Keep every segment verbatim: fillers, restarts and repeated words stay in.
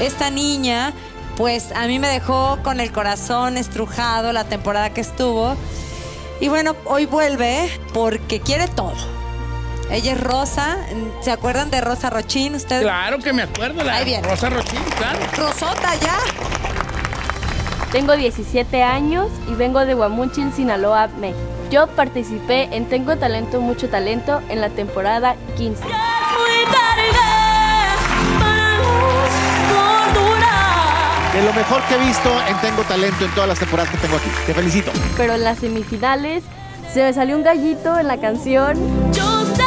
esta niña, pues a mí me dejó con el corazón estrujado la temporada que estuvo. Y bueno, hoy vuelve porque quiere todo. Ella es Rosa. ¿Se acuerdan de Rosa Rochín ustedes? Claro que me acuerdo, la Rosa Rochín, claro. Rosota, ya. Tengo diecisiete años y vengo de Guamúchil, Sinaloa, México. Yo participé en Tengo Talento, Mucho Talento en la temporada quince. De lo mejor que he visto en Tengo Talento en todas las temporadas que tengo aquí. Te felicito. Pero en las semifinales se me salió un gallito en la canción. Yo sé.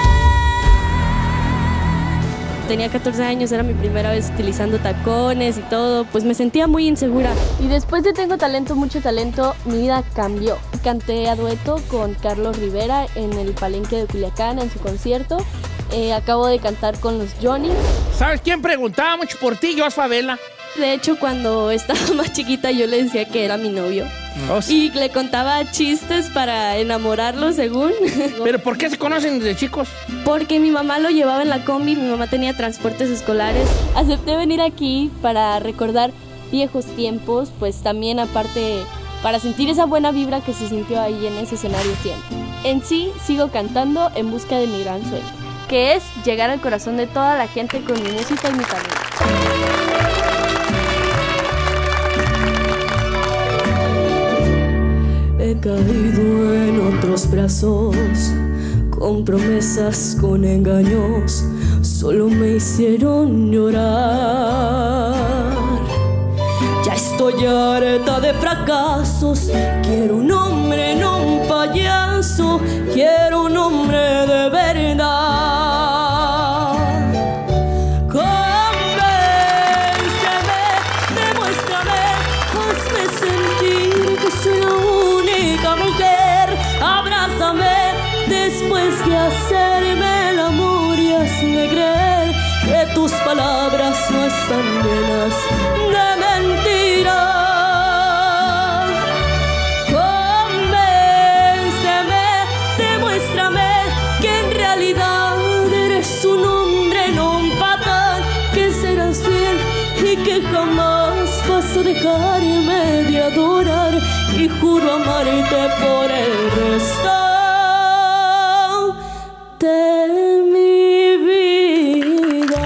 Tenía catorce años, era mi primera vez utilizando tacones y todo, pues me sentía muy insegura. Y después de Tengo Talento, Mucho Talento, mi vida cambió. Canté a dueto con Carlos Rivera en el Palenque de Culiacán, en su concierto. Eh, acabo de cantar con los Johnny. ¿Sabes quién preguntaba mucho por ti? Yo, Favela. De hecho, cuando estaba más chiquita yo le decía que era mi novio. Oh, sí. Y le contaba chistes para enamorarlo, según. ¿Pero por qué se conocen desde chicos? Porque mi mamá lo llevaba en la combi, mi mamá tenía transportes escolares. Acepté venir aquí para recordar viejos tiempos, pues también aparte para sentir esa buena vibra que se sintió ahí en ese escenario siempre. En sí, sigo cantando en busca de mi gran sueño, que es llegar al corazón de toda la gente con mi música y mi talento. He caído en otros brazos, con promesas, con engaños, solo me hicieron llorar. Ya estoy harta de fracasos, quiero un hombre, no un payaso, quiero un hombre de verdad. Después de hacerme el amor y hazme creer que tus palabras no están llenas de mentira. Convénceme, demuéstrame que en realidad eres un hombre, no un patán, que serás fiel y que jamás vas a dejarme de adorar, y juro amarte por el resto de mi vida.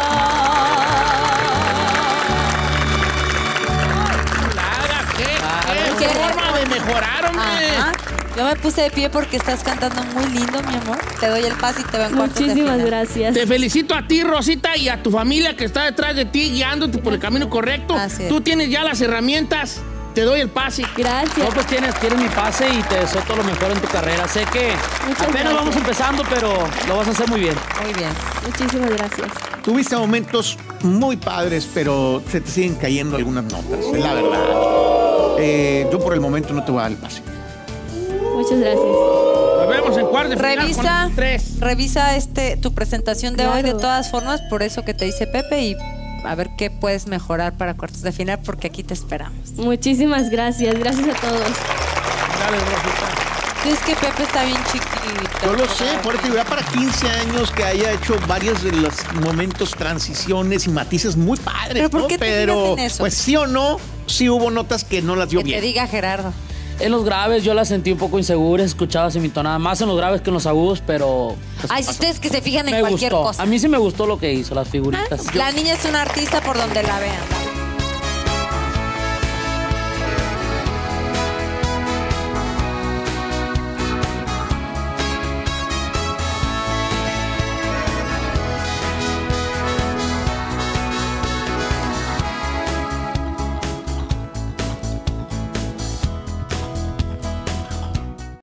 Clara, ¿qué, qué, qué forma de mejorar, hombre? Ajá. Yo me puse de pie porque estás cantando muy lindo, mi amor. Te doy el pase y te veo en cuartos de final. Muchísimas gracias. Te felicito a ti, Rosita, y a tu familia que está detrás de ti, guiándote por el camino correcto. Así es. Tú tienes ya las herramientas. Te doy el pase. Gracias. No, pues tienes, tienes mi pase y te deseo todo lo mejor en tu carrera. Sé que Muchas apenas gracias. vamos empezando, pero lo vas a hacer muy bien. Muy bien. Muchísimas gracias. Tuviste momentos muy padres, pero se te siguen cayendo algunas notas, es la verdad. Eh, yo por el momento no te voy a dar el pase. Muchas gracias. Nos vemos en cuartos de final Revisa, con tres. revisa este, tu presentación de Claro. hoy de todas formas, por eso que te dice Pepe, y a ver qué puedes mejorar para cuartos de final, porque aquí te esperamos. Muchísimas gracias. Gracias a todos. Dale, Rosita. Es que Pepe está bien chiquito. Yo lo sé, por eso ya para quince años que haya hecho varios de los momentos, transiciones y matices muy padres. ¿Pero por ¿no? qué te Pero, fijas en eso? pues sí o no, sí hubo notas que no las dio Que bien. te diga Gerardo. En los graves yo la sentí un poco insegura, escuchaba semitonada, más en los graves que en los agudos, pero... pues, Ay, si ustedes que se fijan en me cualquier gustó. cosa. A mí sí me gustó lo que hizo, las figuritas. La niña es una artista por donde la vean.